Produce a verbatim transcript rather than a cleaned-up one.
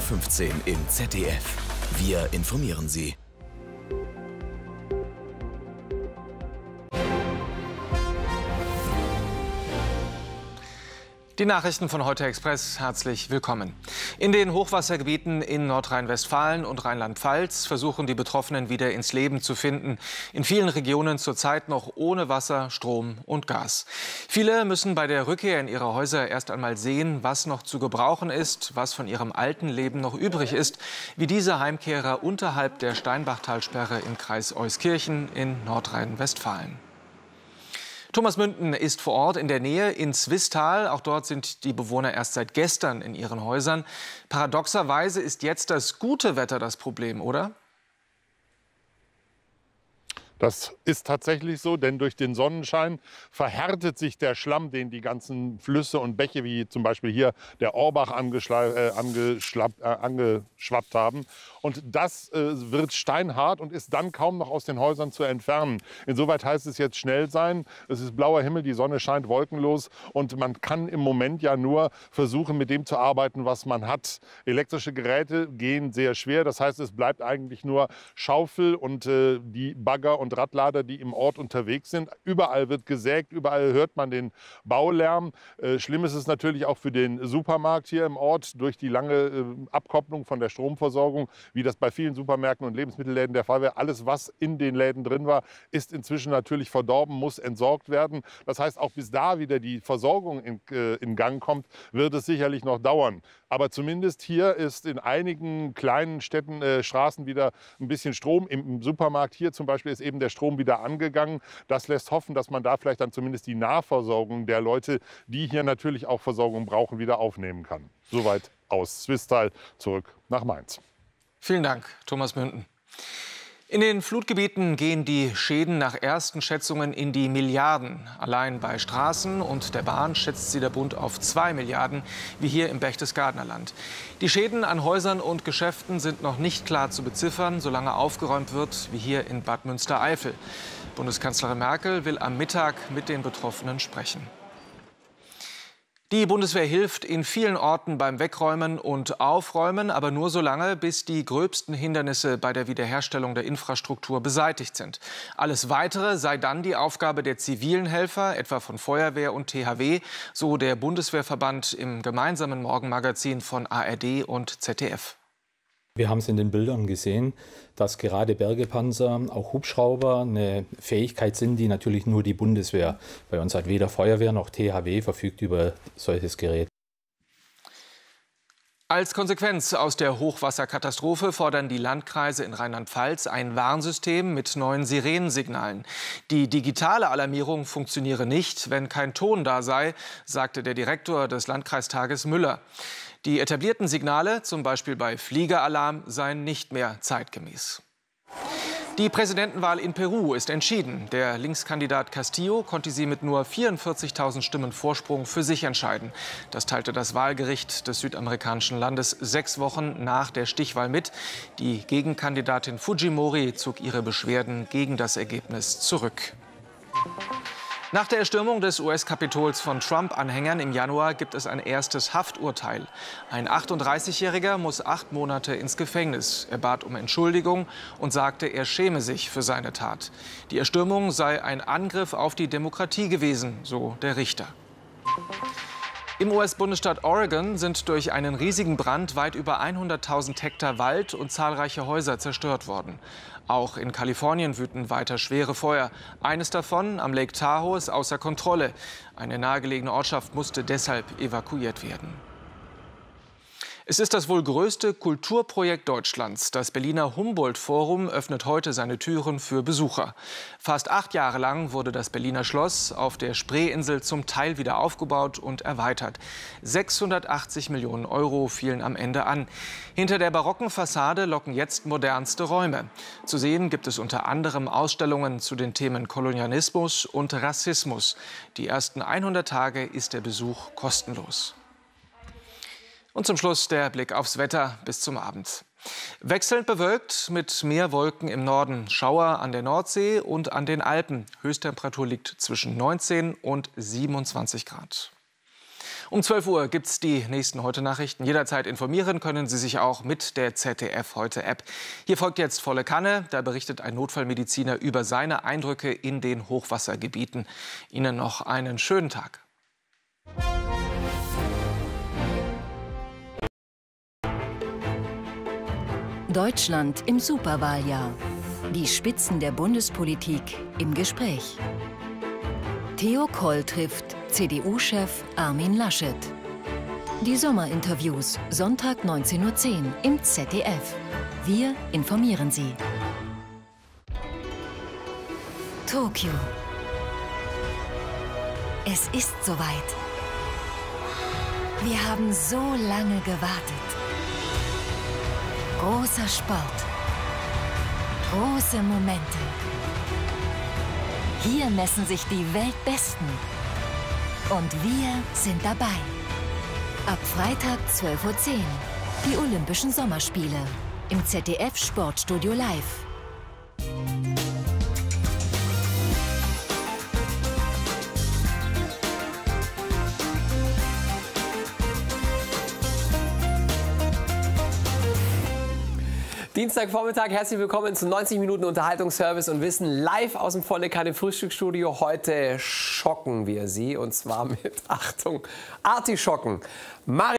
fünfzehn im Z D F. Wir informieren Sie. Die Nachrichten von Heute Express, herzlich willkommen. In den Hochwassergebieten in Nordrhein-Westfalen und Rheinland-Pfalz versuchen die Betroffenen wieder ins Leben zu finden. In vielen Regionen zurzeit noch ohne Wasser, Strom und Gas. Viele müssen bei der Rückkehr in ihre Häuser erst einmal sehen, was noch zu gebrauchen ist, was von ihrem alten Leben noch übrig ist, wie diese Heimkehrer unterhalb der Steinbachtalsperre im Kreis Euskirchen in Nordrhein-Westfalen. Thomas Münden ist vor Ort in der Nähe in Zwistal. Auch dort sind die Bewohner erst seit gestern in ihren Häusern. Paradoxerweise ist jetzt das gute Wetter das Problem, oder? Das ist tatsächlich so, denn durch den Sonnenschein verhärtet sich der Schlamm, den die ganzen Flüsse und Bäche, wie zum Beispiel hier der Orbach, äh, angeschwappt äh, angeschwappt haben. Und das äh, wird steinhart und ist dann kaum noch aus den Häusern zu entfernen. Insoweit heißt es jetzt schnell sein. Es ist blauer Himmel, die Sonne scheint wolkenlos und man kann im Moment ja nur versuchen, mit dem zu arbeiten, was man hat. Elektrische Geräte gehen sehr schwer. Das heißt, es bleibt eigentlich nur Schaufel und äh, die Bagger und Radlader, die im Ort unterwegs sind. Überall wird gesägt, überall hört man den Baulärm. Äh, schlimm ist es natürlich auch für den Supermarkt hier im Ort durch die lange äh, Abkopplung von der Stromversorgung, wie das bei vielen Supermärkten und Lebensmittelläden der Fall wäre. Alles, was in den Läden drin war, ist inzwischen natürlich verdorben, muss entsorgt werden. Das heißt, auch bis da wieder die Versorgung in, äh, in Gang kommt, wird es sicherlich noch dauern. Aber zumindest hier ist in einigen kleinen Städten, äh, Straßen wieder ein bisschen Strom. Im, Im Supermarkt hier zum Beispiel ist eben der Strom wieder angegangen. Das lässt hoffen, dass man da vielleicht dann zumindest die Nahversorgung der Leute, die hier natürlich auch Versorgung brauchen, wieder aufnehmen kann. Soweit aus Zwistal, zurück nach Mainz. Vielen Dank, Thomas Münden. In den Flutgebieten gehen die Schäden nach ersten Schätzungen in die Milliarden. Allein bei Straßen und der Bahn schätzt sie der Bund auf zwei Milliarden, wie hier im Berchtesgadener Land. Die Schäden an Häusern und Geschäften sind noch nicht klar zu beziffern, solange aufgeräumt wird, wie hier in Bad Münstereifel. Bundeskanzlerin Merkel will am Mittag mit den Betroffenen sprechen. Die Bundeswehr hilft in vielen Orten beim Wegräumen und Aufräumen, aber nur so lange, bis die gröbsten Hindernisse bei der Wiederherstellung der Infrastruktur beseitigt sind. Alles Weitere sei dann die Aufgabe der zivilen Helfer, etwa von Feuerwehr und T H W, so der Bundeswehrverband im gemeinsamen Morgenmagazin von A R D und Z D F. Wir haben es in den Bildern gesehen, dass gerade Bergepanzer, auch Hubschrauber eine Fähigkeit sind, die natürlich nur die Bundeswehr bei uns hat. Weder Feuerwehr noch T H W verfügt über solches Gerät. Als Konsequenz aus der Hochwasserkatastrophe fordern die Landkreise in Rheinland-Pfalz ein Warnsystem mit neuen Sirenensignalen. Die digitale Alarmierung funktioniere nicht, wenn kein Ton da sei, sagte der Direktor des Landkreistages Müller. Die etablierten Signale, zum Beispiel bei Fliegeralarm, seien nicht mehr zeitgemäß. Die Präsidentenwahl in Peru ist entschieden. Der Linkskandidat Castillo konnte sie mit nur vierundvierzigtausend Stimmen Vorsprung für sich entscheiden. Das teilte das Wahlgericht des südamerikanischen Landes sechs Wochen nach der Stichwahl mit. Die Gegenkandidatin Fujimori zog ihre Beschwerden gegen das Ergebnis zurück. Nach der Erstürmung des U S-Kapitols von Trump-Anhängern im Januar gibt es ein erstes Hafturteil. Ein achtunddreißigjähriger muss acht Monate ins Gefängnis. Er bat um Entschuldigung und sagte, er schäme sich für seine Tat. Die Erstürmung sei ein Angriff auf die Demokratie gewesen, so der Richter. Im U S-Bundesstaat Oregon sind durch einen riesigen Brand weit über hunderttausend Hektar Wald und zahlreiche Häuser zerstört worden. Auch in Kalifornien wüten weiter schwere Feuer. Eines davon am Lake Tahoe ist außer Kontrolle. Eine nahegelegene Ortschaft musste deshalb evakuiert werden. Es ist das wohl größte Kulturprojekt Deutschlands. Das Berliner Humboldt-Forum öffnet heute seine Türen für Besucher. Fast acht Jahre lang wurde das Berliner Schloss auf der Spreeinsel zum Teil wieder aufgebaut und erweitert. sechshundertachtzig Millionen Euro fielen am Ende an. Hinter der barocken Fassade locken jetzt modernste Räume. Zu sehen gibt es unter anderem Ausstellungen zu den Themen Kolonialismus und Rassismus. Die ersten hundert Tage ist der Besuch kostenlos. Und zum Schluss der Blick aufs Wetter bis zum Abend. Wechselnd bewölkt mit mehr Wolken im Norden. Schauer an der Nordsee und an den Alpen. Höchsttemperatur liegt zwischen neunzehn und siebenundzwanzig Grad. Um zwölf Uhr gibt es die nächsten Heute-Nachrichten. Jederzeit informieren können Sie sich auch mit der Z D F-Heute-App. Hier folgt jetzt Volle Kanne. Da berichtet ein Notfallmediziner über seine Eindrücke in den Hochwassergebieten. Ihnen noch einen schönen Tag. Deutschland im Superwahljahr. Die Spitzen der Bundespolitik im Gespräch. Theo Koll trifft C D U-Chef Armin Laschet. Die Sommerinterviews, Sonntag neunzehn Uhr zehn im Z D F. Wir informieren Sie. Tokio. Es ist soweit. Wir haben so lange gewartet. Großer Sport. Große Momente. Hier messen sich die Weltbesten. Und wir sind dabei. Ab Freitag zwölf Uhr zehn. Die Olympischen Sommerspiele. Im Z D F Sportstudio Live. Dienstagvormittag, herzlich willkommen zu neunzig Minuten Unterhaltungsservice und Wissen live aus dem Volle Kanne Frühstücksstudio. Heute schocken wir Sie und zwar mit, Achtung, Artischocken. Mari